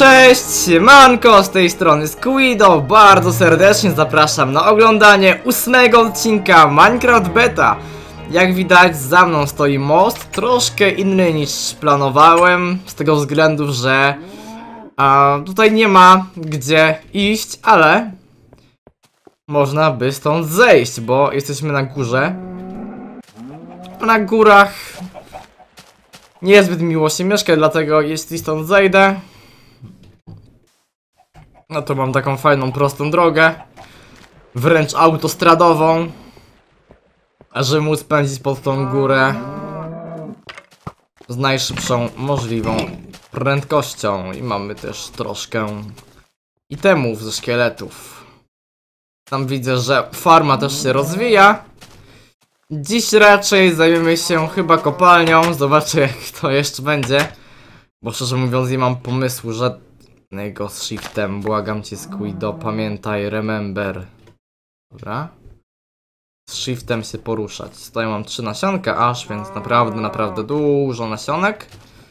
Cześć, siemanko, z tej strony Squido, bardzo serdecznie zapraszam na oglądanie 8 odcinka Minecraft Beta. Jak widać, za mną stoi most, troszkę inny niż planowałem, z tego względu, że tutaj nie ma gdzie iść, ale można by stąd zejść, bo jesteśmy na górze. Na górach niezbyt miło się mieszka, dlatego jeśli stąd zejdę, no to mam taką fajną, prostą drogę, wręcz autostradową, żeby móc pędzić pod tą górę z najszybszą możliwą prędkością. I mamy też troszkę itemów ze szkieletów. Tam widzę, że farma też się rozwija. Dziś raczej zajmiemy się chyba kopalnią. Zobaczę, jak to jeszcze będzie, bo szczerze mówiąc nie mam pomysłu żadnego z shiftem. Błagam cię, Squido, pamiętaj, remember. Dobra. Z shiftem się poruszać. Tutaj mam 3 nasionka aż, więc naprawdę dużo nasionek.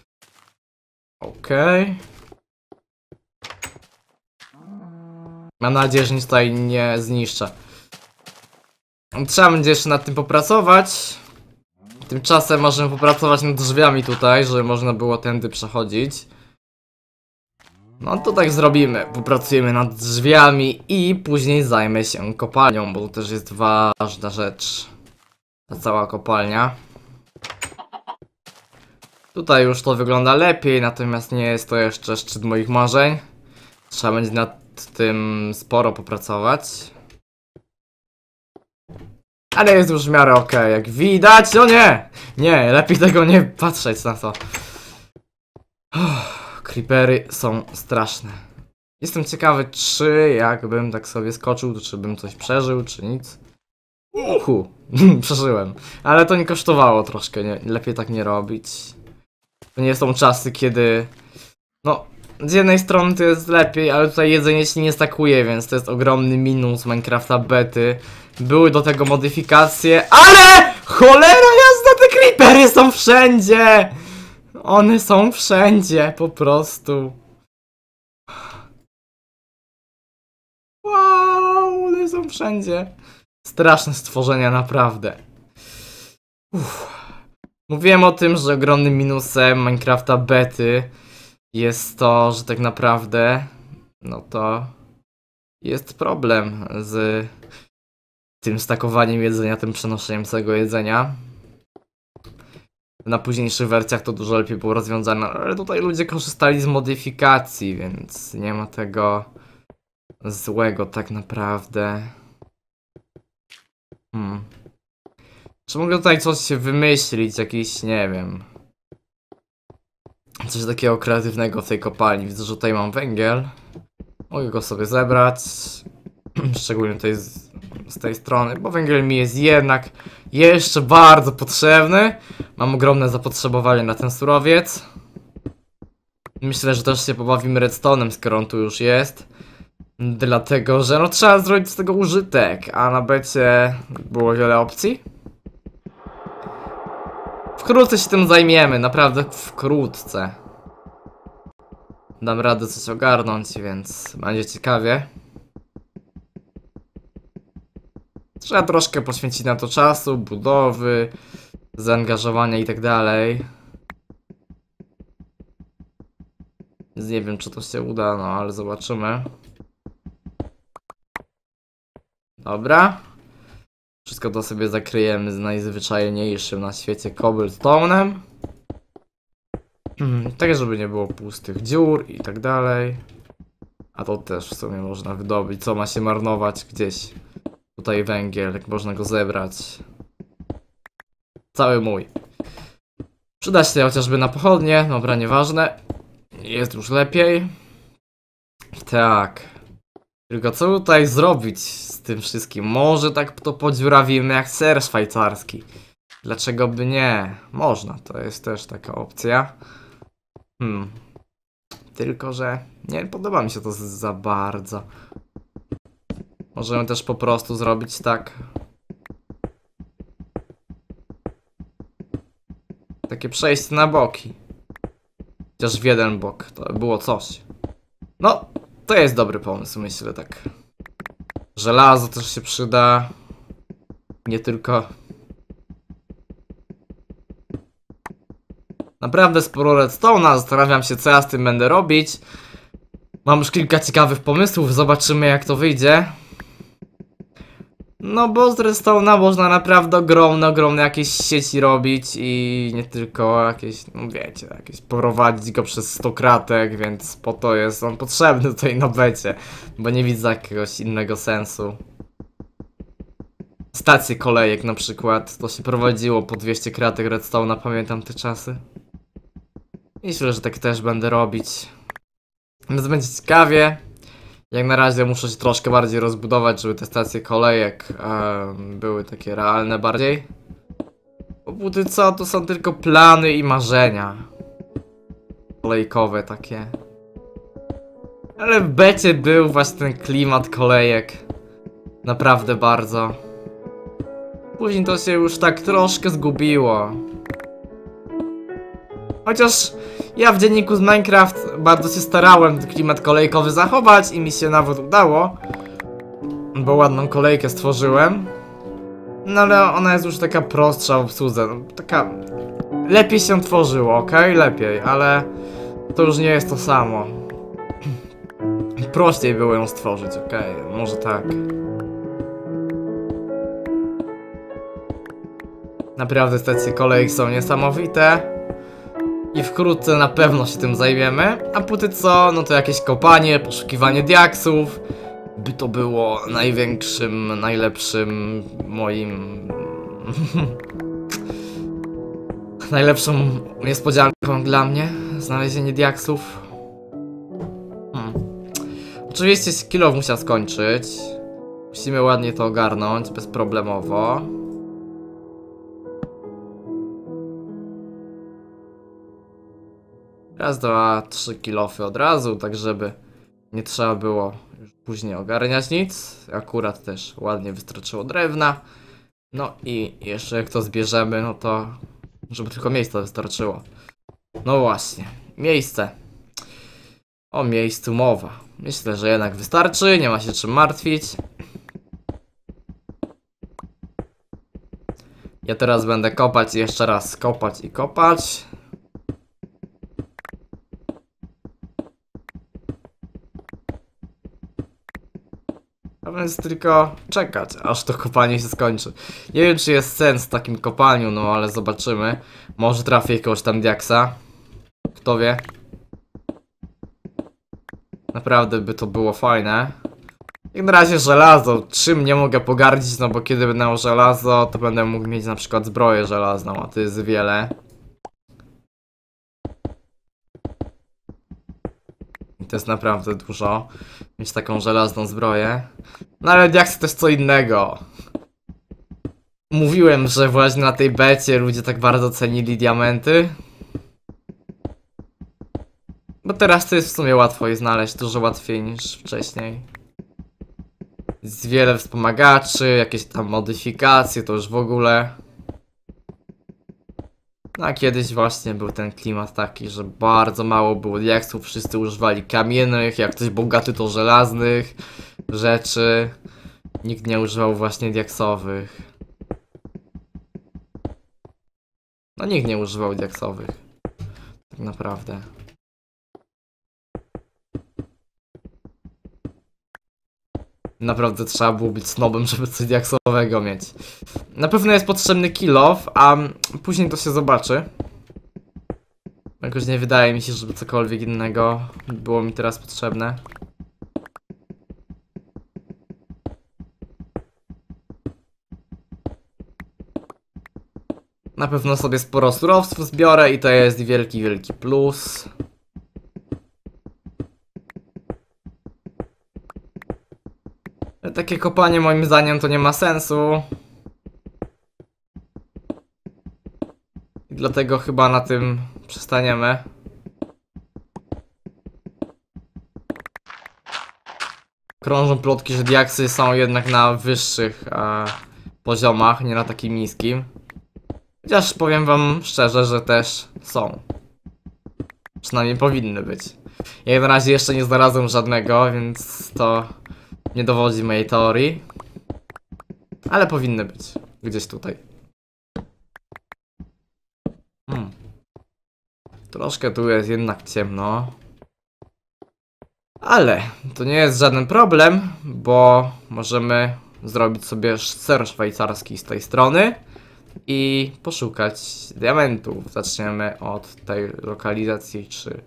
Okej. Mam nadzieję, że nic tutaj nie zniszczę. Trzeba będzie jeszcze nad tym popracować. Tymczasem możemy popracować nad drzwiami tutaj, żeby można było tędy przechodzić. No to tak zrobimy. Popracujemy nad drzwiami i później zajmę się kopalnią, bo to też jest ważna rzecz. Ta cała kopalnia. Tutaj już to wygląda lepiej, natomiast nie jest to jeszcze szczyt moich marzeń. Trzeba będzie nad tym sporo popracować. Ale jest już w miarę okej, jak widać. No nie! Nie, lepiej tego nie patrzeć na to. Creepery są straszne. Jestem ciekawy, czy jakbym tak sobie skoczył, to czy bym coś przeżył, czy nic. Przeżyłem. Ale to nie kosztowało troszkę, nie, lepiej tak nie robić. To nie są czasy, kiedy... No, z jednej strony to jest lepiej, ale tutaj jedzenie się nie stakuje, więc to jest ogromny minus Minecrafta bety. Były do tego modyfikacje, ale cholera jasna, te creepery są wszędzie! One są wszędzie, po prostu. Wow, one są wszędzie. Straszne stworzenia, naprawdę. Mówiłem o tym, że ogromnym minusem Minecrafta bety jest to, że tak naprawdę, no to jest problem z tym stakowaniem jedzenia, tym przenoszeniem całego jedzenia. Na późniejszych wersjach to dużo lepiej było rozwiązane, ale tutaj ludzie korzystali z modyfikacji, więc nie ma tego złego tak naprawdę. Czy mogę tutaj coś wymyślić, jakiś, nie wiem, coś takiego kreatywnego w tej kopalni. Widzę, że tutaj mam węgiel. Mogę go sobie zebrać. Szczególnie tutaj z tej strony, bo węgiel mi jest jednak jeszcze bardzo potrzebny. Mam ogromne zapotrzebowanie na ten surowiec. Myślę, że też się pobawimy redstone'em, skoro on tu już jest. Dlatego, że no trzeba zrobić z tego użytek, a na becie było wiele opcji. Wkrótce się tym zajmiemy, naprawdę wkrótce. Dam radę coś ogarnąć, więc będzie ciekawie. Trzeba troszkę poświęcić na to czasu, budowy, zaangażowania i tak dalej. Nie wiem, czy to się uda, no ale zobaczymy. Dobra. Wszystko to sobie zakryjemy z najzwyczajniejszym na świecie cobblestone'em. Tak, żeby nie było pustych dziur i tak dalej. A to też w sumie można wydobyć, co ma się marnować gdzieś. Tutaj węgiel, jak można go zebrać. Cały mój. Przyda się chociażby na pochodnie, dobra, nieważne. Jest już lepiej. Tak. Tylko co tutaj zrobić z tym wszystkim? Może tak to podziurawimy jak ser szwajcarski. Dlaczego by nie? Można, to jest też taka opcja. Tylko, że nie podoba mi się to za bardzo. Możemy też po prostu zrobić tak. Takie przejście na boki. Chociaż w jeden bok, to było coś. No, to jest dobry pomysł, myślę, tak. Żelazo też się przyda. Nie tylko... Naprawdę sporo redstone'a, zastanawiam się, co ja z tym będę robić. Mam już kilka ciekawych pomysłów, zobaczymy jak to wyjdzie. No bo z redstone'a można naprawdę ogromne jakieś sieci robić i nie tylko jakieś, no wiecie, jakieś prowadzić go przez 100 kratek, więc po to jest on potrzebny tutaj na becie, bo nie widzę jakiegoś innego sensu. Stacje kolejek na przykład, to się prowadziło po 200 kratek redstone'a, pamiętam te czasy. Myślę, że tak też będę robić. Więc będzie ciekawie. Jak na razie muszę się troszkę bardziej rozbudować, żeby te stacje kolejek były takie realne bardziej. Bo póki co to są tylko plany i marzenia kolejkowe takie. Ale w becie był właśnie ten klimat kolejek. Naprawdę bardzo. Później to się już tak troszkę zgubiło. Chociaż ja w dzienniku z Minecraft bardzo się starałem ten klimat kolejkowy zachować i mi się nawet udało. Bo ładną kolejkę stworzyłem. No ale ona jest już taka prostsza w obsłudze. No, taka... Lepiej się tworzyło, ok? Lepiej, ale... To już nie jest to samo. Prościej było ją stworzyć, ok? Może tak. Naprawdę stacje kolejek są niesamowite. I wkrótce na pewno się tym zajmiemy. A póki co, no to jakieś kopanie, poszukiwanie diaksów. By to było największym, najlepszym moim... najlepszą niespodzianką dla mnie. Znalezienie diaksów. Oczywiście kill musiał skończyć. Musimy ładnie to ogarnąć, bezproblemowo. Raz, dwa, 3 kilofy od razu, tak żeby nie trzeba było już później ogarniać nic. Akurat też ładnie wystarczyło drewna. No i jeszcze jak to zbierzemy, no to żeby tylko miejsca wystarczyło. No właśnie, miejsce. O miejscu mowa. Myślę, że jednak wystarczy, nie ma się czym martwić. Ja teraz będę kopać i jeszcze raz kopać i kopać. A więc tylko czekać, aż to kopanie się skończy. Nie wiem, czy jest sens w takim kopaniu, no ale zobaczymy. Może trafię jakiegoś tam diaksa. Kto wie? Naprawdę by to było fajne. Jak na razie żelazo, czym nie mogę pogardzić, no bo kiedy będę miał żelazo, to będę mógł mieć na przykład zbroję żelazną, a to jest wiele. I to jest naprawdę dużo, mieć taką żelazną zbroję. No ale diaksy to jest co innego. Mówiłem, że właśnie na tej becie ludzie tak bardzo cenili diamenty. Bo teraz to jest w sumie łatwo je znaleźć, dużo łatwiej niż wcześniej. Jest wiele wspomagaczy, jakieś tam modyfikacje, to już w ogóle. No a kiedyś właśnie był ten klimat taki, że bardzo mało było diaksów, wszyscy używali kamiennych, jak ktoś bogaty to żelaznych rzeczy. Nikt nie używał właśnie diaksowych. No nikt nie używał diaksowych. Tak naprawdę. Naprawdę trzeba było być snobem, żeby coś diaksowego mieć. Na pewno jest potrzebny kill off, a później to się zobaczy. Jakoś nie wydaje mi się, żeby cokolwiek innego było mi teraz potrzebne. Na pewno sobie sporo surowców zbiorę i to jest wielki, wielki plus. Takie kopanie moim zdaniem to nie ma sensu. I dlatego chyba na tym przestaniemy. Krążą plotki, że diaksy są jednak na wyższych poziomach, nie na takim niskim. Chociaż powiem wam szczerze, że też są. Przynajmniej powinny być. Ja na razie jeszcze nie znalazłem żadnego, więc to nie dowodzi mojej teorii. Ale powinny być. Gdzieś tutaj. Troszkę tu jest jednak ciemno. Ale to nie jest żaden problem, bo możemy zrobić sobie ser szwajcarski z tej strony i poszukać diamentów. Zaczniemy od tej lokalizacji, czy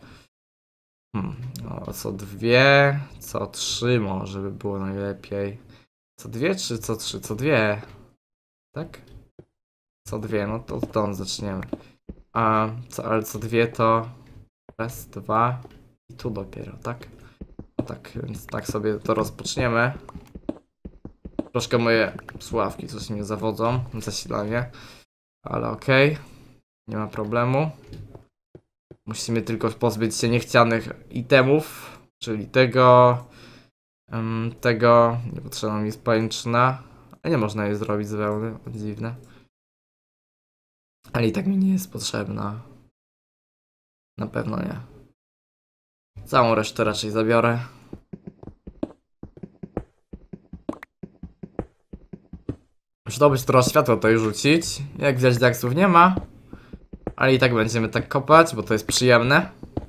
co 2, co 3 może by było najlepiej. Co 2 czy co 3? Co 2? Tak? Co 2, no to stąd zaczniemy. Ale co 2 to raz, 2 i tu dopiero, tak? No tak, więc tak sobie to rozpoczniemy. Troszkę moje słuchawki coś mnie zawodzą, zasilanie. Ale okej, nie ma problemu. Musimy tylko pozbyć się niechcianych itemów, czyli tego, nie potrzebna mi jest pajęczyna, a nie można jej zrobić z wełny, dziwne. Ale i tak mi nie jest potrzebna. Na pewno nie. Całą resztę raczej zabiorę. Muszę zdobyć trochę światła tutaj rzucić. Jak widać, diaksów nie ma. Ale i tak będziemy tak kopać, bo to jest przyjemne.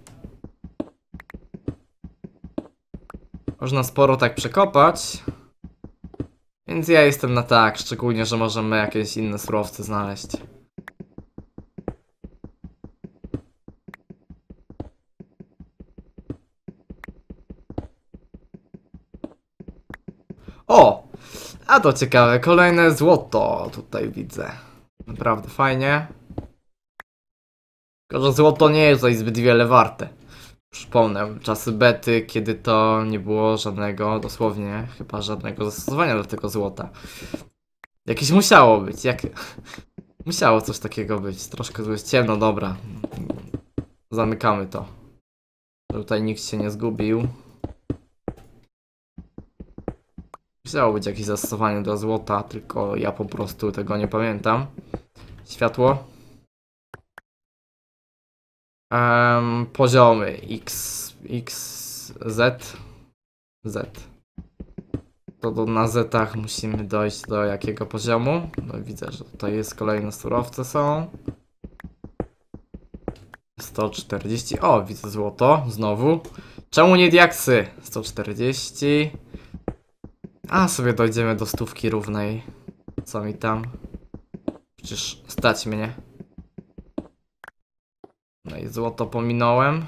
Można sporo tak przekopać. Więc ja jestem na tak, szczególnie, że możemy jakieś inne surowce znaleźć. O! A to ciekawe, kolejne złoto tutaj widzę. Naprawdę fajnie. Tylko, że złoto nie jest tutaj zbyt wiele warte. Przypomnę, czasy bety, kiedy to nie było żadnego, dosłownie, chyba żadnego zastosowania do tego złota. Jakieś musiało być, musiało coś takiego być. Troszkę tu jest ciemno, dobra. Zamykamy to. Tutaj nikt się nie zgubił. Musiało być jakieś zastosowanie do złota, tylko ja po prostu tego nie pamiętam. Światło. Poziomy X, Z. To na Zetach musimy dojść do jakiego poziomu? No widzę, że tutaj jest kolejne surowce są. 140. O, widzę złoto, znowu. Czemu nie diaksy? 140. A sobie dojdziemy do 100 równej. Co mi tam? Przecież stać mnie. No i złoto pominąłem.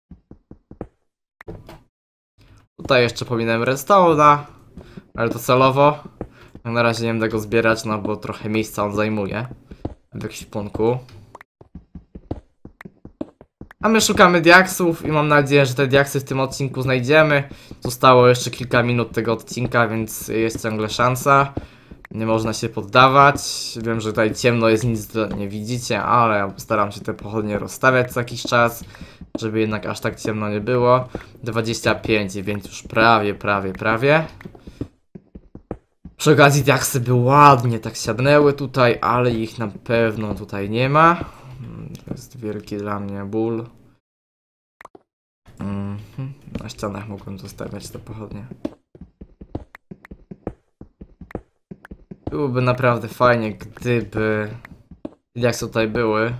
Tutaj jeszcze pominąłem redstone'a, ale to celowo. Na razie nie będę go zbierać, no bo trochę miejsca on zajmuje w ekwipunku. A my szukamy diaksów i mam nadzieję, że te diaksy w tym odcinku znajdziemy. Zostało jeszcze kilka minut tego odcinka, więc jest ciągle szansa. Nie można się poddawać. Wiem, że tutaj ciemno jest, nic nie widzicie, ale staram się te pochodnie rozstawiać co jakiś czas, żeby jednak aż tak ciemno nie było. 25, więc już prawie. Przy okazji diaksy by ładnie tak siadnęły tutaj, ale ich na pewno tutaj nie ma. To jest wielki dla mnie ból. Na ścianach mogłem zostawiać te pochodnie. Byłoby naprawdę fajnie, gdyby diaksy tutaj były.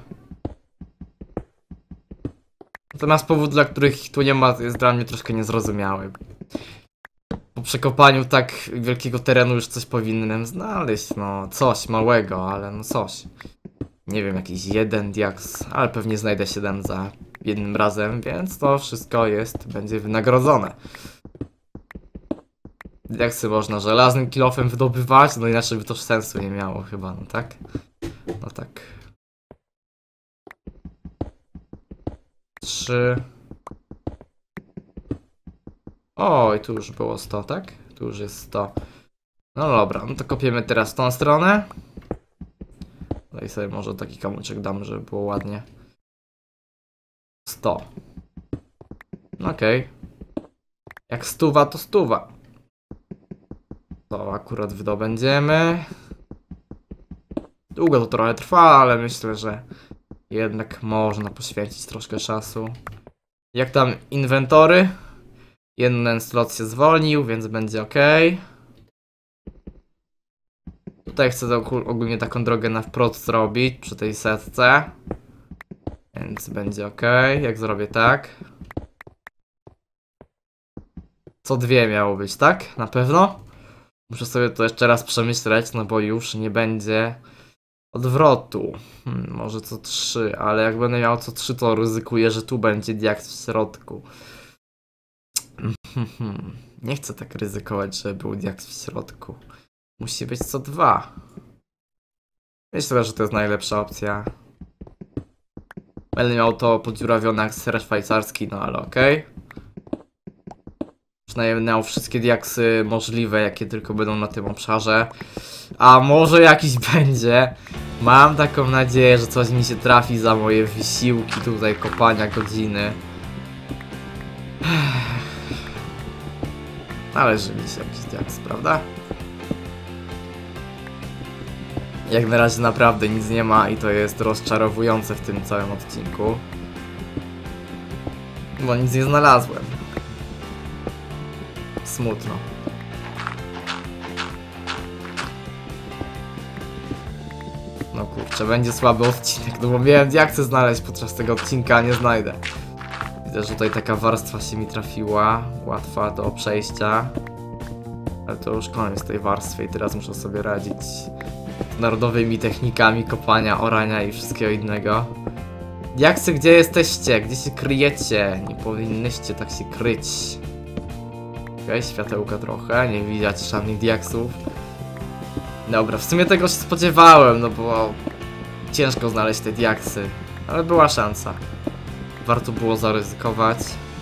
Natomiast powód, dla których ich tu nie ma, jest dla mnie troszkę niezrozumiały. Po przekopaniu tak wielkiego terenu już coś powinienem znaleźć, no coś małego, ale no coś. Nie wiem, jakiś jeden diaks, ale pewnie znajdę 7 za jednym razem, więc to wszystko będzie wynagrodzone. Diaksy można żelaznym kilofem wydobywać, no inaczej by to sensu nie miało chyba, no tak? No tak. 3. O, i tu już było 100, tak? Tu już jest 100. No dobra, no to kopiemy teraz w tą stronę. Tutaj sobie może taki kamyczek dam, żeby było ładnie. 100. Okej. Jak 100 to 100. To akurat wydobędziemy. Długo to trochę trwa, ale myślę, że jednak można poświęcić troszkę czasu. Jak tam inwentory? Jeden slot się zwolnił, więc będzie ok. Tutaj chcę ogólnie taką drogę na wprost zrobić przy tej setce. Więc będzie ok, jak zrobię tak. Co dwie miało być, tak? Na pewno? Muszę sobie to jeszcze raz przemyśleć, no bo już nie będzie odwrotu. Może co 3, ale jak będę miał co 3, to ryzykuję, że tu będzie diaks w środku. Nie chcę tak ryzykować, żeby był diaks w środku. Musi być co 2. Myślę, że to jest najlepsza opcja. Będę miał to podziurawione jak ser szwajcarski, no ale okej. Przynajmniej będę miał wszystkie diaksy możliwe, jakie tylko będą na tym obszarze. A może jakiś będzie. Mam taką nadzieję, że coś mi się trafi za moje wysiłki tutaj kopania godziny. Należy mi się jakiś diaks, prawda? Jak na razie naprawdę nic nie ma i to jest rozczarowujące w tym całym odcinku. Bo nic nie znalazłem. Smutno. No kurczę, będzie słaby odcinek, no bo wiem jak chcę znaleźć podczas tego odcinka, a nie znajdę. Widzę, że tutaj taka warstwa się mi trafiła, łatwa do przejścia. Ale to już koniec tej warstwy i teraz muszę sobie radzić z narodowymi technikami kopania, orania i wszystkiego innego. Diaksy, gdzie jesteście? Gdzie się kryjecie? Nie powinnyście tak się kryć. Okej, światełka trochę, nie widać żadnych diaksów. Dobra, w sumie tego się spodziewałem, no bo ciężko znaleźć te diaksy, ale była szansa. Warto było zaryzykować.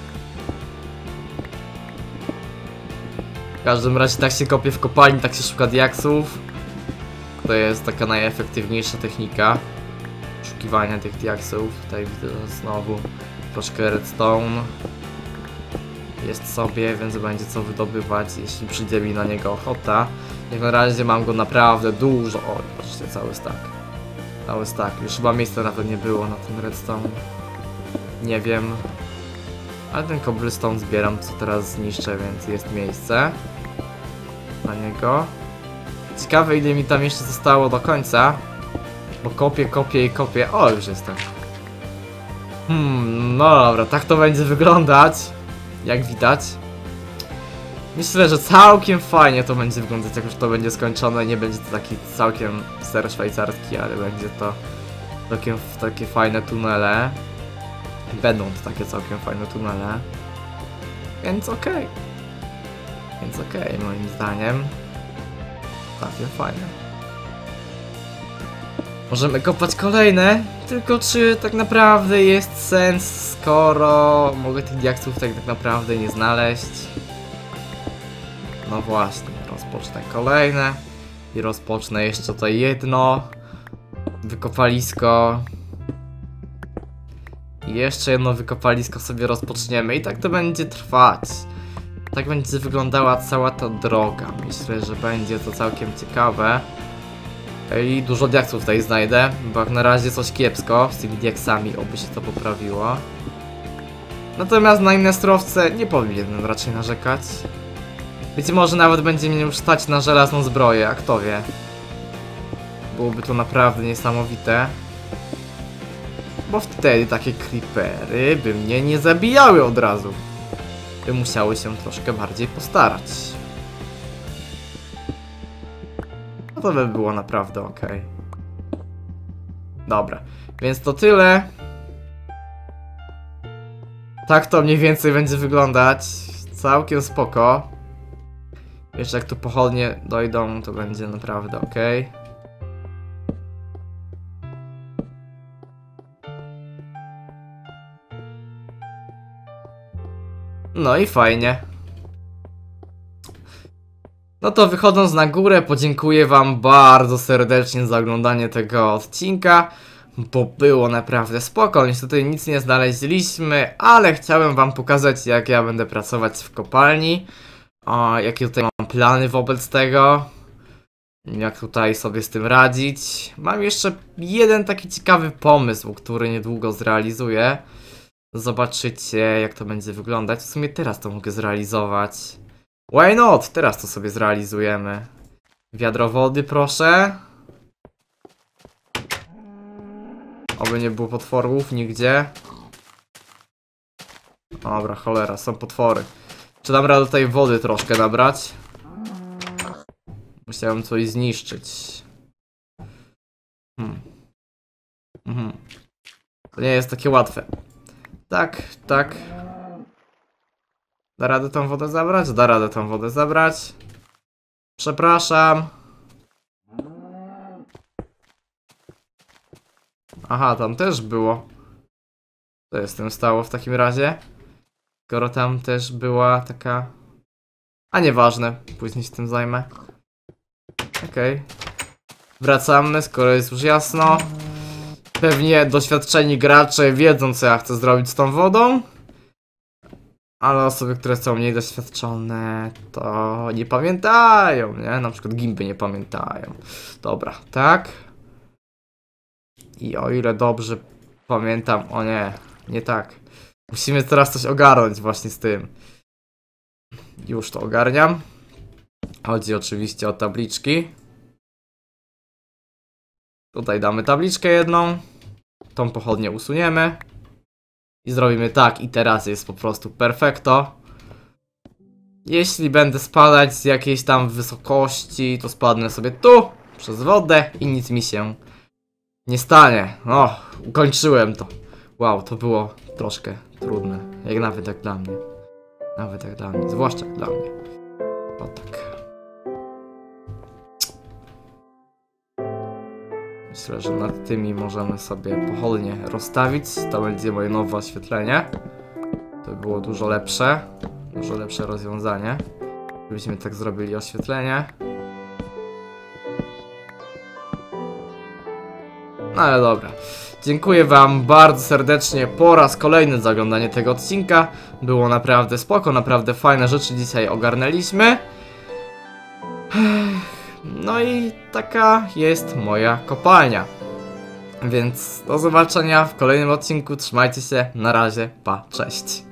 W każdym razie tak się kopie w kopalni, tak się szuka diaksów. To jest taka najefektywniejsza technika poszukiwania tych diaksów. Tutaj widzę znowu troszkę redstone. Jest sobie, więc będzie co wydobywać, jeśli przyjdzie mi na niego ochota. Jak na razie mam go naprawdę dużo. O, patrzcie, cały stack. Cały stack. Już chyba miejsca nawet nie było na tym redstone. Nie wiem. Ale ten cobblestone zbieram, co teraz zniszczę, więc jest miejsce na niego. Ciekawe, ile mi tam jeszcze zostało do końca. Bo kopię, kopię i kopię. O, już jestem. No dobra, tak to będzie wyglądać. Jak widać. Myślę, że całkiem fajnie to będzie wyglądać, jak już to będzie skończone. Nie będzie to taki całkiem ser szwajcarski, ale będzie to takie fajne tunele. Będą to takie całkiem fajne tunele. Więc okej. Więc okej, moim zdaniem. Całkiem fajne. Możemy kopać kolejne, tylko czy tak naprawdę jest sens, skoro mogę tych diaksów tak naprawdę nie znaleźć? No właśnie, rozpocznę kolejne i rozpocznę jeszcze to jedno wykopalisko. I jeszcze jedno wykopalisko sobie rozpoczniemy i tak to będzie trwać. Tak będzie wyglądała cała ta droga. Myślę, że będzie to całkiem ciekawe. I dużo diaksów tutaj znajdę, bo jak na razie coś kiepsko z tymi diaksami, oby się to poprawiło. Natomiast na inne surowce nie powinienem raczej narzekać. Być może nawet będzie mnie już stać na żelazną zbroję, a kto wie. Byłoby to naprawdę niesamowite. Bo wtedy takie creepery by mnie nie zabijały od razu. By musiały się troszkę bardziej postarać. No to by było naprawdę ok. Dobra, więc to tyle. Tak to mniej więcej będzie wyglądać. Całkiem spoko. Jeszcze jak tu pochodnie dojdą, to będzie naprawdę ok. No i fajnie. No to wychodząc na górę, podziękuję wam bardzo serdecznie za oglądanie tego odcinka, bo było naprawdę spoko. Niestety nic nie znaleźliśmy, ale chciałem wam pokazać, jak ja będę pracować w kopalni. Jakie tutaj mam plany wobec tego. Jak tutaj sobie z tym radzić. Mam jeszcze jeden taki ciekawy pomysł, który niedługo zrealizuję. zobaczycie, jak to będzie wyglądać. W sumie teraz to mogę zrealizować. Why not? Teraz to sobie zrealizujemy. Wiadro wody, proszę. Oby nie było potworów nigdzie. Dobra, cholera, są potwory. Czy dam radę tej wody troszkę nabrać? Musiałem coś zniszczyć. To nie jest takie łatwe. Tak, tak. Da radę tą wodę zabrać? Da radę tą wodę zabrać. Przepraszam. Aha, tam też było. Co jest z tym stało w takim razie? Skoro tam też była taka... A nieważne, później się tym zajmę. Okej. Wracamy, skoro jest już jasno. Pewnie doświadczeni gracze wiedzą, co ja chcę zrobić z tą wodą. Ale osoby, które są mniej doświadczone, to nie pamiętają, nie? Na przykład gimby nie pamiętają. Dobra, tak. I o ile dobrze pamiętam, o nie, nie tak. Musimy teraz coś ogarnąć właśnie z tym. Już to ogarniam. Chodzi oczywiście o tabliczki. Tutaj damy tabliczkę jedną. Tą pochodnię usuniemy. I zrobimy tak. I teraz jest po prostu perfekto. Jeśli będę spadać z jakiejś tam wysokości, to spadnę sobie tu, przez wodę i nic mi się nie stanie. O, ukończyłem to. Wow, to było troszkę trudne. Nawet jak dla mnie. Nawet jak dla mnie. Zwłaszcza jak dla mnie. O tak. Myślę, że nad tymi możemy sobie pochodnie rozstawić. To będzie moje nowe oświetlenie. To by było dużo lepsze. Dużo lepsze rozwiązanie. Gdybyśmy tak zrobili oświetlenie. No ale dobra. Dziękuję wam bardzo serdecznie po raz kolejny za oglądanie tego odcinka. Było naprawdę spoko, naprawdę fajne rzeczy dzisiaj ogarnęliśmy. No i taka jest moja kopalnia. Więc do zobaczenia w kolejnym odcinku. Trzymajcie się, na razie, pa, cześć.